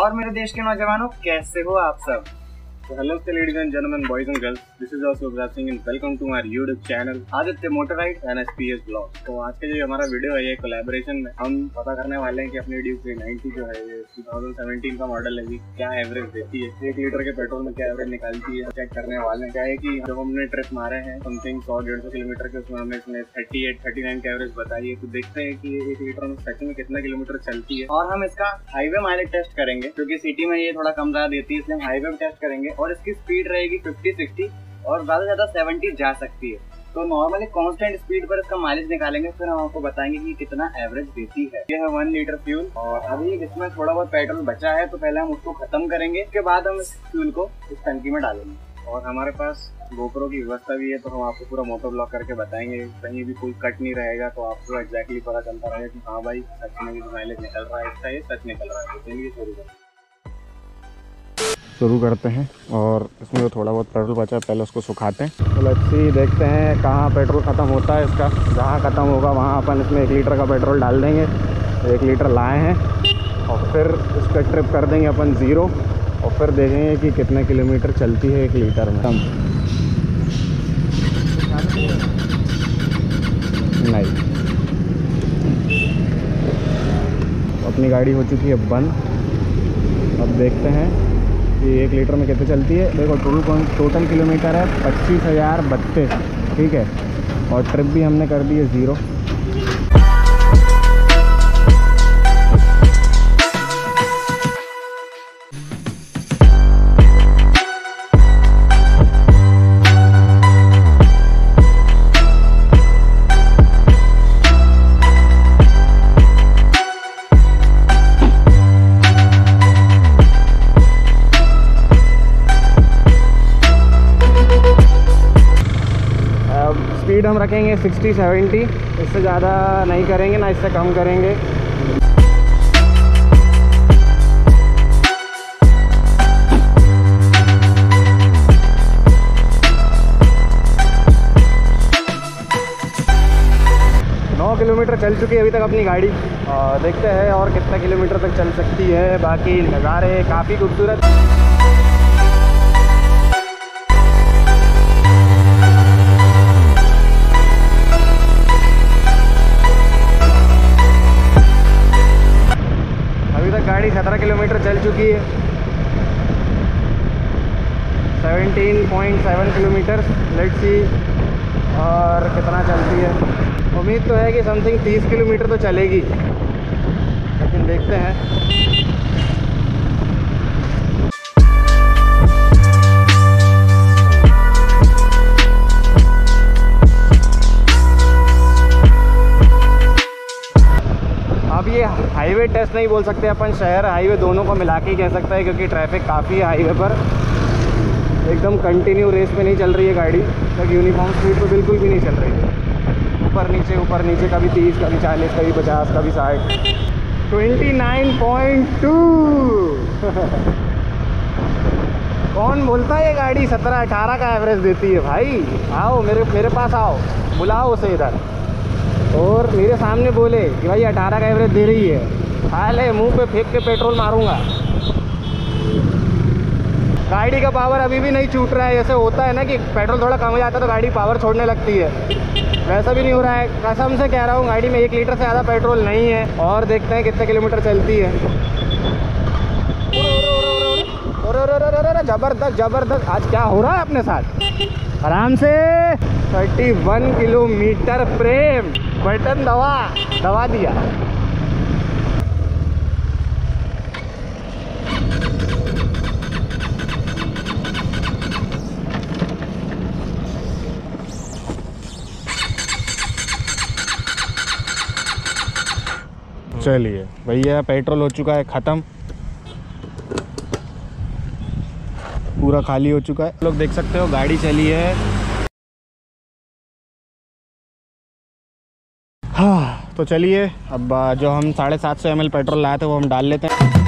और मेरे देश के नौजवानों, कैसे हो आप सब। So hello ladies and gentlemen, boys and girls, this is also Subrat Singh and welcome to our YouTube channel Aditya motor ride and SPS blog. तो आज का जो हमारा वीडियो है ये कोलैबोरेशन में हम पता करने वाले हैं कि अपनी ड्यूक 390 जो है ये 2017 का मॉडल है, क्या एवरेज देती है, 1 लीटर के पेट्रोल में क्या एवरेज निकालती है। चेक करने वाले हैं। क्या है कि जब हमने ट्रिप मारे हैं समथिंग 100-150 किलोमीटर के, उसमें हमें इसने 38-39 का एवरेज बताई है। तो देखते हैं कि 1 लीटर में सच में कितना किलोमीटर चलती है। और हम इसका हाईवे माइलेज टेस्ट करेंगे क्योंकि सिटी में ये थोड़ा कम ज्यादा देती है, इसलिए हम हाईवे में टेस्ट करेंगे। और इसकी स्पीड रहेगी 50-60 और ज्यादा से ज्यादा 70 जा सकती है। तो नॉर्मली कांस्टेंट स्पीड पर इसका माइलेज निकालेंगे, फिर हम आपको बताएंगे कि कितना एवरेज देती है। यह है 1 लीटर फ्यूल और अभी इसमें थोड़ा बहुत पेट्रोल बचा है, तो पहले हम उसको खत्म करेंगे, उसके बाद हम इस फ्यूल को इस टंकी में डालेंगे। और हमारे पास GoPro की व्यवस्था भी है, तो हम आपको पूरा मोटर ब्लॉक करके बताएंगे, कहीं भी कोई कट नहीं रहेगा, तो आपको एग्जैक्टली पता चलता रहेगा कि हाँ भाई सच में जो माइलेज निकल रहा है इसका ये सच निकल रहा है। तो चलिए शुरू करते हैं। और इसमें जो थोड़ा बहुत पेट्रोल बचा है पहले उसको सुखाते हैं। तो लेट्स सी, देखते हैं कहाँ पेट्रोल ख़त्म होता है इसका। जहाँ ख़त्म होगा वहाँ अपन इसमें 1 लीटर का पेट्रोल डाल देंगे। 1 लीटर लाए हैं और फिर इसका ट्रिप कर देंगे अपन 0 और फिर देखेंगे कि कितने किलोमीटर चलती है 1 लीटर में। नहीं, अपनी गाड़ी हो चुकी है बंद। अब देखते हैं कि 1 लीटर में कितने चलती है। देखो टोटल किलोमीटर है 25,032, ठीक है। और ट्रिप भी हमने कर दी है 0। स्पीड हम रखेंगे 60-70, इससे ज़्यादा नहीं करेंगे ना इससे कम करेंगे। किलोमीटर चल चुकी है अभी तक अपनी गाड़ी। देखते हैं और कितना किलोमीटर तक चल सकती है। बाकी नज़ारे काफ़ी खूबसूरत। गाड़ी 17 किलोमीटर चल चुकी है, 17.7 किलोमीटर। लेट्स सी और कितना चलती है। उम्मीद तो है कि समथिंग 30 किलोमीटर तो चलेगी, लेकिन देखते हैं। अब ये हाईवे टेस्ट नहीं बोल सकते अपन, शहर हाईवे दोनों को मिला के ही कह सकता है, क्योंकि ट्रैफिक काफ़ी है हाईवे पर। एकदम कंटिन्यू रेस में नहीं चल रही है गाड़ी, तो यूनिफॉर्म स्पीड पे बिल्कुल भी नहीं चल रही है। ऊपर नीचे, कभी 30, कभी 40, कभी 50, कभी 60। 29.2 कौन बोलता है ये गाड़ी 17-18 का एवरेज देती है। भाई आओ मेरे पास आओ, बुलाओ उसे इधर और मेरे सामने बोले कि भाई 18 का एवरेज दे रही है। हाले मुंह पे फेंक के पेट्रोल मारूंगा। गाड़ी का पावर अभी भी नहीं छूट रहा है। ऐसे होता है ना कि पेट्रोल थोड़ा कम हो जाता है तो गाड़ी पावर छोड़ने लगती है, वैसा भी नहीं हो रहा है। कसम से कह रहा हूँ, गाड़ी में 1 लीटर से ज़्यादा पेट्रोल नहीं है। और देखते हैं कितने किलोमीटर चलती है। जबरदस्त आज क्या हो रहा है अपने साथ। आराम से 31 किलोमीटर प्रेम। बटन दबा दिया। चलिए भैया, पेट्रोल हो चुका है ख़त्म, पूरा खाली हो चुका है। लोग देख सकते हो गाड़ी चली है। हाँ तो चलिए अब जो हम 750 ml पेट्रोल लाए थे वो हम डाल लेते हैं।